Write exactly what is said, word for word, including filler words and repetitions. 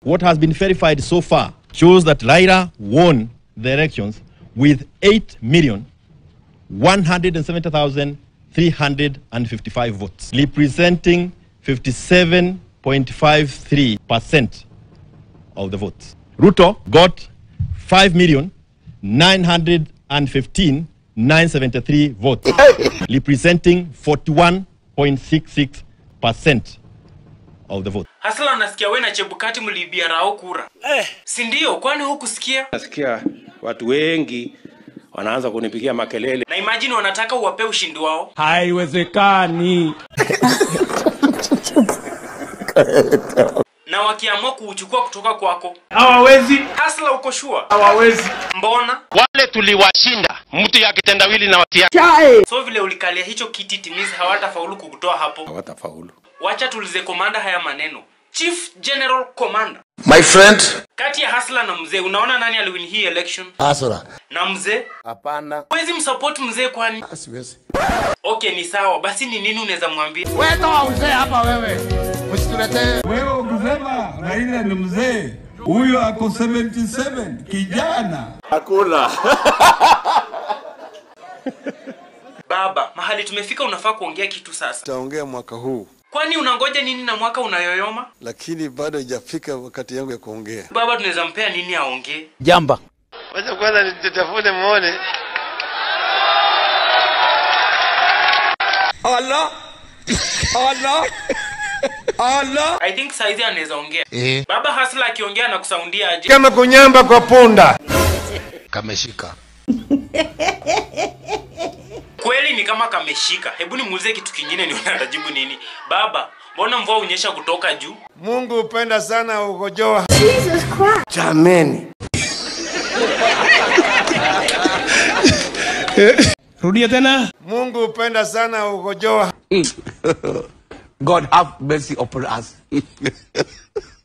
what has been verified so far shows that Raila won the elections with eight million one hundred seventy thousand three hundred fifty-five votes, representing fifty-seven point five three percent of the votes. Ruto got five million nine hundred fifteen thousand nine hundred seventy-three votes, representing forty-one point six six percent of the vote. Hasla nasikia wewe na Chebukati mlibia rao kura. Eh, si ndio? Kwani hukusikia? Nasikia watu wengi wanaanza kunipigia makelele. Na imagine wanataka uwape ushindi wao. Haiwezekani. Na wakiamua kuuchukua kutoka kwako. Hawawezi. Hasla uko sure? Hawawezi. Mbona? Wale tuliwashinda. Mtu ya Kitendawili na Watu Yake. So vile ulikalia hicho kiti timizi hawatafaulu kukutoa hapo. Hawatafaulu. Wacha tulize komanda haya maneno. Chief General Commander. My friend. Kati ya Hasla na mzee unaona nani aliwin hii election? Hasla. Na mzee? Hapana. Huwezi msupport mzee kwani? Siwezi. Okay, ni sawa. Basi ni nini unaweza mwambia? Wewe toa mzee hapa wewe. Usituletee. Wewe ukisema Raila ni mzee, huyo ako seventy-seven, kijana. Hakuna. Baba, mahali tumefika unafaa kuongea kitu sasa. Taongea mwaka huu. Kwani unangoja nini na mwaka unayoyoma? Lakini bado haijafika wakati yangu ya kuongea. Baba, tunaweza mpea nini aongee? Jamba. Wacha kwanza nitafute muone. Allah. Allah. Allah. I think saizi anaweza ongea. Eh. Baba Hasla akiongea na kusaundia aje? Kama kunyamba kwa punda. Kameshika. Kweli ni kama kameshika. Hebu nimuulize kitu kingine nione atajibu nini. Baba, mbona mvua unyesha kutoka juu? Mungu upenda sana ukojoa. Jesus Christ. Jameni. Rudia tena. Mungu upenda sana ukojoa. God have mercy upon us.